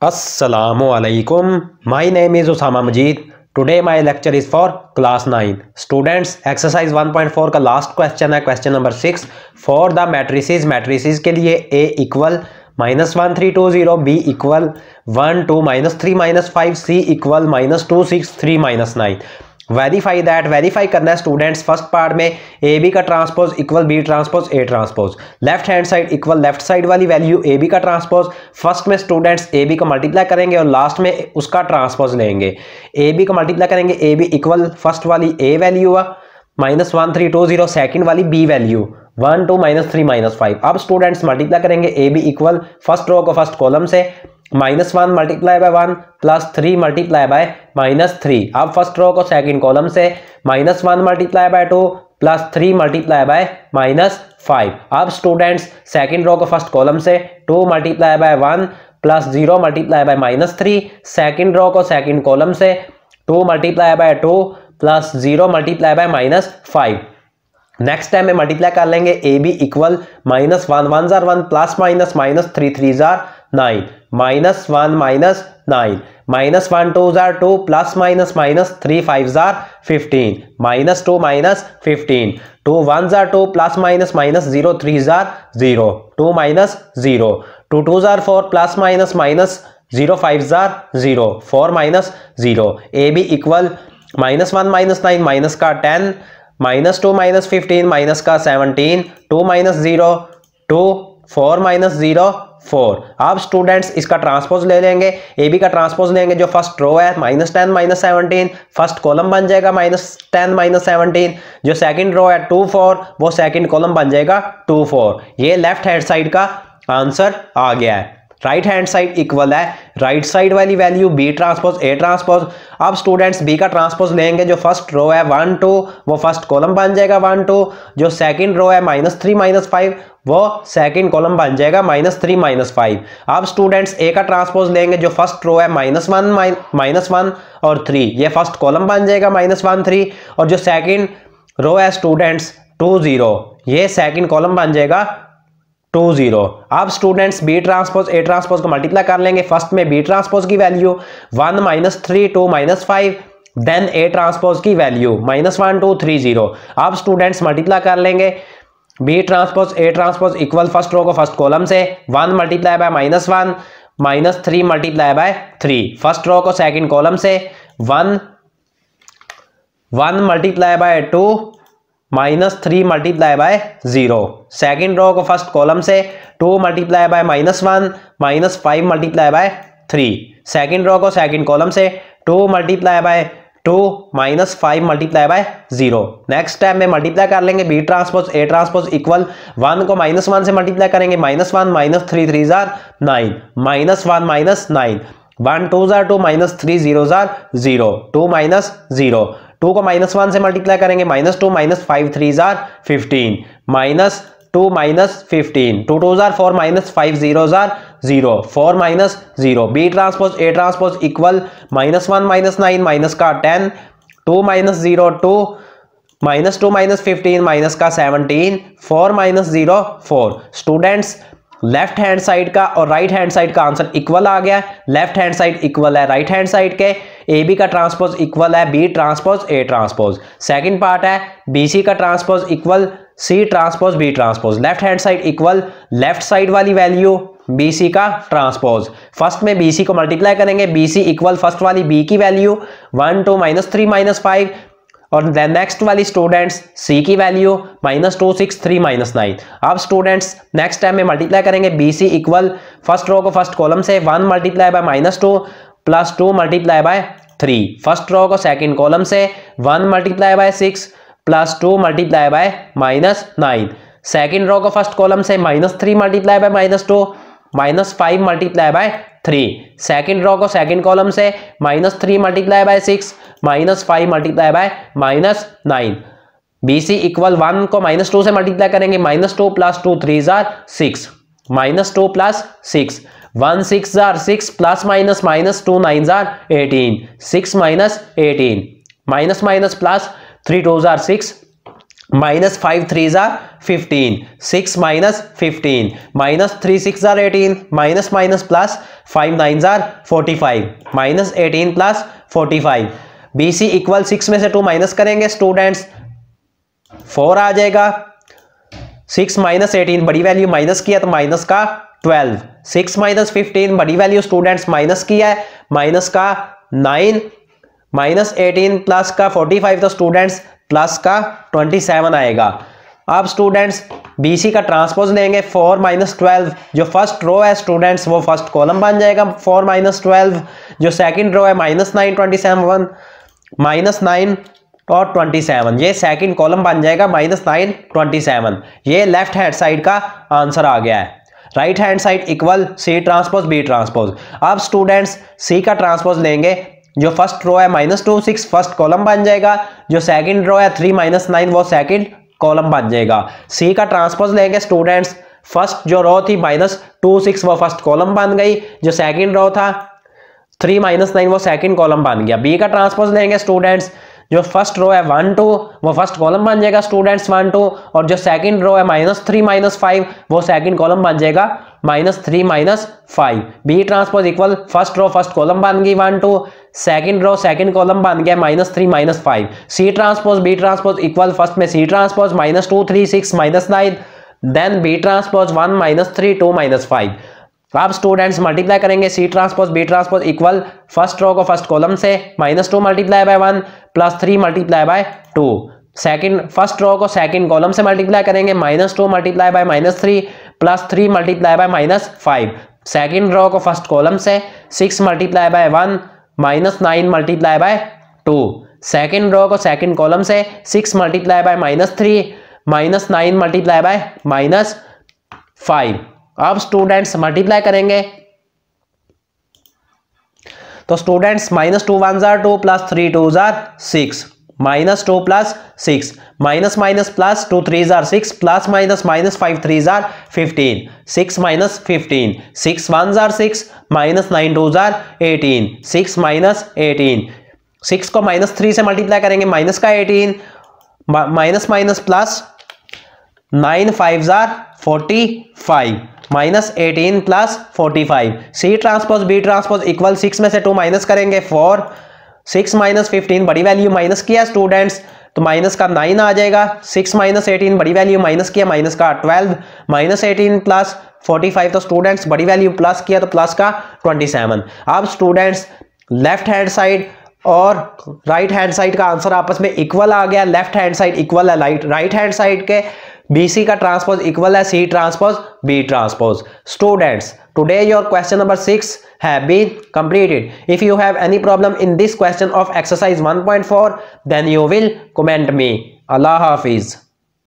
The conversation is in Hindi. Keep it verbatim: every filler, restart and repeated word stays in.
Assalamualaikum. My name is Usama Majid. Today my lecture is for class nine. Students, exercise one point four का last question है, question number six. For the matrices, matrices के लिए A equal minus one three two zero, B equal one two minus three minus five, C equal minus two six three minus nine. Verify that, verify करना है स्टूडेंट्स। फर्स्ट पार्ट में ए बी का transpose equal B transpose A transpose, left hand side equal left side वाली वैल्यू ए बी का ट्रांसपोज। फर्स्ट में स्टूडेंट्स ए बी को मल्टीप्लाई करेंगे और लास्ट में उसका ट्रांसपोज लेंगे। ए बी को मल्टीप्लाई करेंगे, ए बी इक्वल फर्स्ट वाली A value minus one three two zero, second वाली B value one two minus three minus five. अब स्टूडेंट्स मल्टीप्लाई करेंगे A B equal first row को फर्स्ट कॉलम से minus one multiply by one plus three multiply by minus three. अब फर्स्ट रो को सेकंड कॉलम से minus one multiply by two plus three multiply by minus five. अब स्टूडेंट्स सेकंड रो को फर्स्ट कॉलम से two multiply by one plus zero multiply by minus three. Second row को सेकंड कॉलम से two multiply by two plus zero multiply by minus five. Next time में मल्टीप्लाई कर लेंगे A B equal minus one one जार one plus minus minus three three जार nine, minus one minus nine, minus one two जार two plus minus minus three five जार fifteen, minus two minus fifteen, two one जार two plus minus minus zero three जार zero, two minus zero, two two जार four plus minus minus zero five जार zero, four minus zero. A B equal minus one minus nine minus का ten, minus two minus fifteen minus का seventeen, two minus zero two, four minus zero four. अब स्टूडेंट्स इसका ट्रांसपोज ले लेंगे, ए बी का ट्रांसपोज लेंगे जो फर्स्ट रो है minus ten minus seventeen, first column बन जाएगा माइनस टेन माइनस सेवनटीन। जो सेकंड रो है टू फोर, वो सेकंड कॉलम बन जाएगा टू फोर। ये लेफ्ट हैंड साइड का आंसर आ गया है। राइट हैंड साइड इक्वल है राइट साइड वाली value B transpose A transpose. अब स्टूडेंट्स बी का ट्रांसपोज लेंगे, जो फर्स्ट रो है वन टू, वो फर्स्ट कॉलम बन जाएगा वन टू। जो सेकंड रो है माइनस थ्री माइनस फाइव, वो सेकंड कॉलम बन जाएगा माइनस थ्री माइनस फाइव। अब स्टूडेंट्स ए का ट्रांसपोज लेंगे, जो फर्स्ट रो है माइनस वन माइनस वन और थ्री, ये फर्स्ट कॉलम बन जाएगा माइनस वन थ्री। और जो सेकंड रो है स्टूडेंट्स टू जीरो, ये सेकंड कॉलम बन जाएगा टू जीरो। अब students B transpose A transpose को मल्टीप्लाई कर लेंगे। फर्स्ट में बी ट्रांसपोज की value one minus three two minus five, then A transpose की value minus one two three zero. अब स्टूडेंट्स मल्टीप्लाई कर लेंगे B transpose A transpose equal first row को फर्स्ट कॉलम से one multiply by minus one minus three multiply by three. First row को सेकंड कॉलम से one one multiply by two minus three multiply by zero. Second row को फर्स्ट कॉलम से two multiply by minus one minus five multiply by three. Second row को सेकेंड कॉलम से two multiply by two minus five multiply by zero. Next time में मल्टीप्लाई कर लेंगे B transpose A transpose equal one को माइनस वन से मल्टीप्लाई करेंगे, minus one minus three three जार nine, minus one minus nine, one two जार टू माइनस थ्री जीरो जार zero, two minus zero. Two को माइनस वन से मल्टीप्लाई करेंगे, minus two minus five three जार fifteen, minus two minus fifteen, two two जार फोर माइनस फाइव जीरो जार zero, four minus zero. B transpose A transpose equal minus one minus nine minus का ten, two minus zero two, minus two minus fifteen minus का seventeen, four minus zero four. Students left hand side का और राइट हैंड साइड का आंसर इक्वल आ गया। लेफ्ट हैंड साइड इक्वल है राइट हैंड साइड के, ए बी का ट्रांसपोज इक्वल है B transpose A transpose. Second part है बी सी का transpose equal C transpose B transpose. Left hand side equal left side वाली वैल्यू बी सी का ट्रांसपोज। फर्स्ट में बी सी को मल्टीप्लाई करेंगे, बी सी इक्वल फर्स्ट वाली बी की value one two minus three minus five, और नेक्स्ट वाली स्टूडेंट्स सी की value minus two six three minus nine. अब स्टूडेंट्स नेक्स्ट टाइम में मल्टीप्लाई करेंगे B C equal first row को फर्स्ट कॉलम से one multiply by minus two plus two multiply by three. First row को सेकंड कॉलम से one multiply by six plus two multiply by minus nine. Second row को फर्स्ट कॉलम से minus three multiply by minus two minus five multiply by three. Second row को सेकेंड कॉलम से minus three multiply by six minus five multiply by minus nine. B C equal one को माइनस टू से मल्टीप्लाई करेंगे, minus two plus two three जार six, minus two plus six, one six जार six plus minus minus two nine जार eighteen, six minus eighteen, minus minus plus three two जार सिक्स, माइनस फाइव थ्री जार fifteen, six minus fifteen, minus three six जार eighteen, minus minus plus, five nine जार forty five, minus eighteen plus forty five. B C equal six में से टू माइनस करेंगे स्टूडेंट्स, फोर आ जाएगा। सिक्स माइनस एटीन बड़ी वैल्यू माइनस किया तो माइनस का ट्वेल्व, सिक्स माइनस फिफ्टीन बड़ी वैल्यू स्टूडेंट्स माइनस किया है, माइनस का नाइन, माइनस एटीन प्लस का फोर्टी फाइव तो स्टूडेंट्स प्लस का ट्वेंटी सेवन आएगा। अब स्टूडेंट्स बीसी का ट्रांसपोज लेंगे, फोर माइनस ट्वेल्व जो फर्स्ट रो है स्टूडेंट्स वो फर्स्ट कॉलम बन जाएगा, फोर माइनस ट्वेल्व जो सेकंड रो है minus nine twenty seven, minus nine और ट्वेंटी सेवन ये सेकंड कॉलम बन जाएगा, माइनस नाइन ट्वेंटी सेवन। ये लेफ्ट हैंड साइड का आंसर आ गया है। Right hand side equal C transpose B transpose. अब स्टूडेंट्स सी का ट्रांसपोज लेंगे, जो फर्स्ट रो है minus two six first column बन जाएगा, जो सेकंड रो है थ्री माइनस नाइन वो सेकंड कॉलम बन जाएगा। सी का ट्रांसपोज लेंगे स्टूडेंट्स, फर्स्ट जो रो थी माइनस टू सिक्स वो फर्स्ट कॉलम बन गई, जो सेकंड रो था थ्री माइनस नाइन वो सेकंड कॉलम बन गया। बी का ट्रांसपोज लेंगे स्टूडेंट्स, जो फर्स्ट रो है वन टू वो फर्स्ट कॉलम बन जाएगा स्टूडेंट्स वन टू, और जो सेकंड रो है माइनस थ्री माइनस फाइव वो सेकंड कॉलम बन जाएगा minus three minus five. B transpose equal first row first column बन गई one two, second row second column बन गया minus three minus five. C transpose B transpose equal first में C transpose minus two three six minus nine, then B transpose one minus three two minus five. अब स्टूडेंट्स मल्टीप्लाई करेंगे C transpose B transpose equal first row को फर्स्ट कॉलम से minus two multiply by one plus three multiply by two, second first row को सेकंड कॉलम से मल्टीप्लाई करेंगे minus two multiply by minus three plus three multiply by minus five, second row को फर्स्ट कॉलम से six multiply by one minus nine multiply by two, second row को सेकंड कॉलम से six multiply by minus three minus nine multiply by minus five. अब स्टूडेंट्स मल्टीप्लाई करेंगे तो स्टूडेंट्स माइनस टू वन जार टू प्लस थ्री टू जार six, minus two plus six, minus minus plus two three जार six, plus minus minus five three जार fifteen, six minus fifteen, six one जार सिक्स, माइनस नाइन टू जार eighteen, six minus eighteen, six को माइनस थ्री से मल्टीप्लाई करेंगे माइनस का eighteen, minus minus plus nine five जार forty five, minus eighteen plus forty five. C transpose B transpose equal six में से टू माइनस करेंगे फोर, सिक्स माइनस फिफ्टीन बड़ी वैल्यू माइनस किया स्टूडेंट्स तो माइनस का नाइन आ जाएगा, सिक्स माइनस एटीन बड़ी वैल्यू माइनस किया माइनस का twelve, minus eighteen plus forty five तो स्टूडेंट्स बड़ी वैल्यू प्लस किया तो प्लस का ट्वेंटी सेवन। अब स्टूडेंट्स लेफ्ट हैंड साइड और राइट हैंड साइड का आंसर आपस में इक्वल आ गया, लेफ्ट हैंड साइड इक्वल है राइट राइट हैंड साइड के, बीसी का ट्रांसपोज इक्वल है C transpose B transpose. Students today your question number six have been completed. If you have any problem in this question of exercise one point four then you will comment me. Allah Hafiz.